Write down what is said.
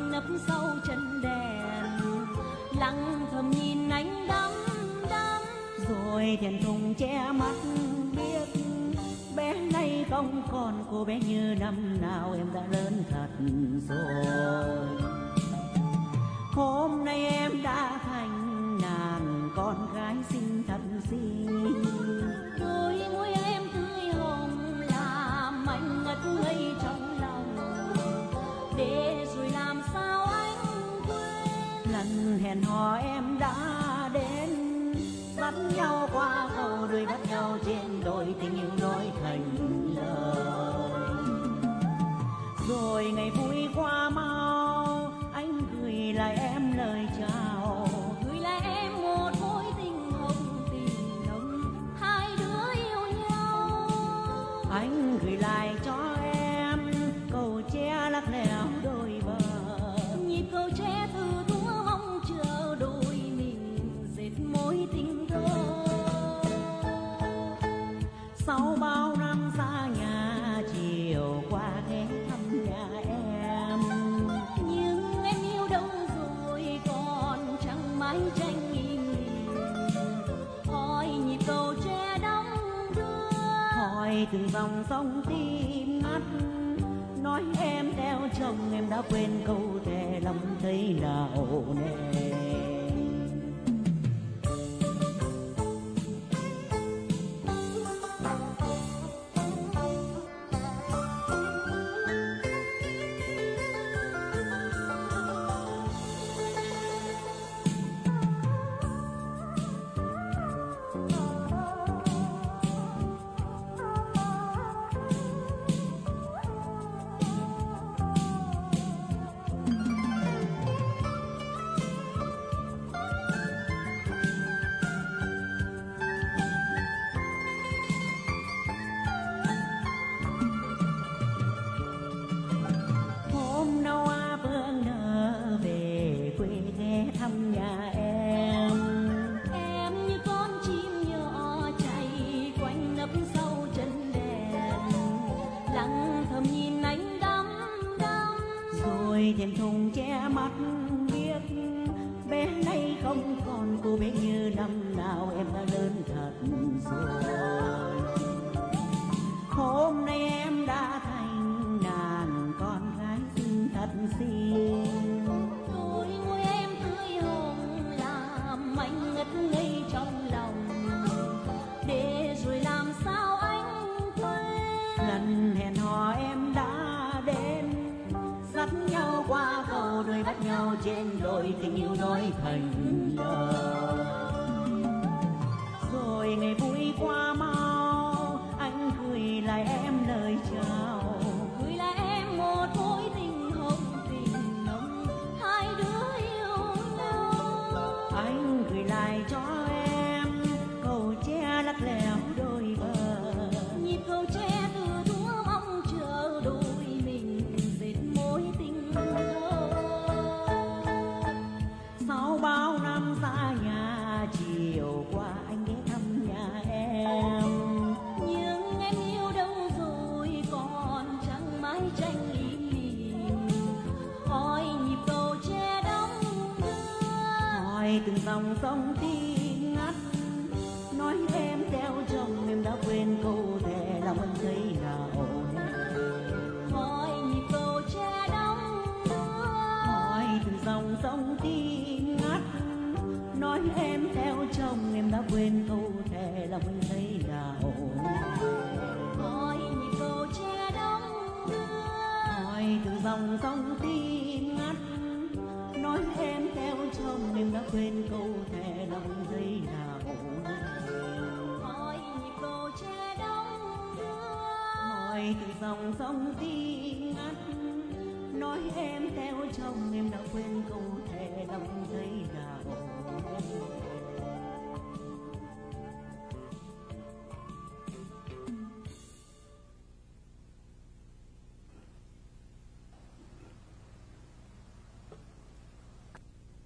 quanh nấp sau chân đèn, lặng thầm nhìn anh đắm đắm. Rồi thẹn thùng che mắt biết bé nay không còn cô bé như năm nào, em đã lớn thật rồi. Hôm nay em đã thành nàng con gái xinh thật xinh. Đôi môi em tươi hồng làm anh ngất ngây trong lòng, để rồi làm sao anh quên lần hẹn hò em đã đến, dắt nhau qua cầu đôi bắt nhau trên đôi, tình yêu nói thành lời. Rồi ngày vui qua mau, anh gửi lại em lời chào, gửi lại em một mối tình hồng tình nồng, hai đứa yêu nhau. Anh gửi lại cho em cầu tre lắc lẻo đôi bờ, nhịp cầu tre từ thúa mong chờ đôi mình dệt mối tình thơ. Sau bao năm xa nhà chiều qua ghé thăm nhà em, Nhưng em yêu đâu rồi còn chẳng mái tranh im lìm, hỏi nhịp cầu tre đong đưa, hỏi từng dòng sông tim ngắt, nói em theo chồng em đã quên câu thề lòng thấy nào nề. Thăm nhà em như con chim nhỏ chạy quanh nấp sau chân đèn, lặng thầm nhìn anh đắm đắm. Rồi thẹn thùng che mắt biết bé nay không còn cô bé như năm nào, em đã lớn thật rồi. Hôm nay em đã thành nàng con gái xinh thật xinh. Đôi môi em tươi hồng làm anh ngất ngây trong lòng, để rồi làm sao anh quên lần hẹn hò em đã đến, dắt nhau qua cầu đôi bắt nhau trên đôi, tình yêu nói thành lời. Rồi ngày vui qua mau, anh gửi lại em lời chào, gửi lại em một mối tình hồng tình nồng, hai đứa yêu nhau. Anh gửi lại cho em cầu tre lắc lẻo đôi bờ, nhịp cầu tre từ thúa mong chờ đôi mình dệt mối tình thơ. Sau bao năm xa nhà chiều qua anh ghé thăm nhà em, Nhưng em yêu đâu rồi còn chẳng mái tranh im lìm, hỏi nhịp cầu tre đong đưa, hỏi từng dòng sông tim ngắt, nói em theo chồng em đã quên câu thề lòng anh thấy nào nề. hỏi nhịp cầu tre đong đưa, Hỏi từng dòng sông tim ngắt, nói em theo chồng em đã quên câu thề lòng anh thấy nào nề. hỏi nhịp cầu tre đong đưa, Hỏi từng dòng sông tim ngắt, nói em theo chồng em đã quên câu thề lòng thấy nào nề. hỏi nhịp cầu tre đong đưa, Hỏi từng dòng sông tim ngắt, nói em theo chồng em đã quên câu thề lòng thấy nào nề.